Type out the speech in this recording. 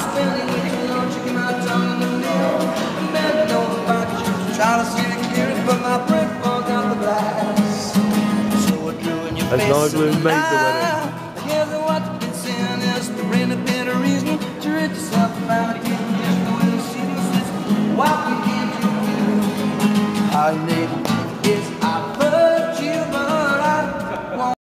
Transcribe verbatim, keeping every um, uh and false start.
spending weeks alone, checking my tongue in the mirror. And bending over backwards, trying to see the computers, but my breath falls out the glass. So I drew in your That's face not going to make the alive. wedding.